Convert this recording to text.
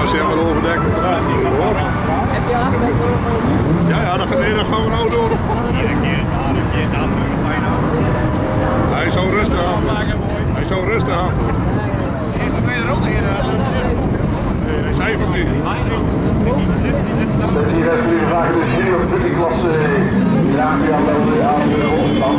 als je hem wel overdekt met eruit hoor. Heb je afzeker nog eens? Ja, dat gaan we nou doen. Hij is zo rustig aan doen. Hij is zo rustig aan doen. Nee, hij zei van niet. Dat hier even jullie vragen, de studio op de klasse draagt u aan de onderkant.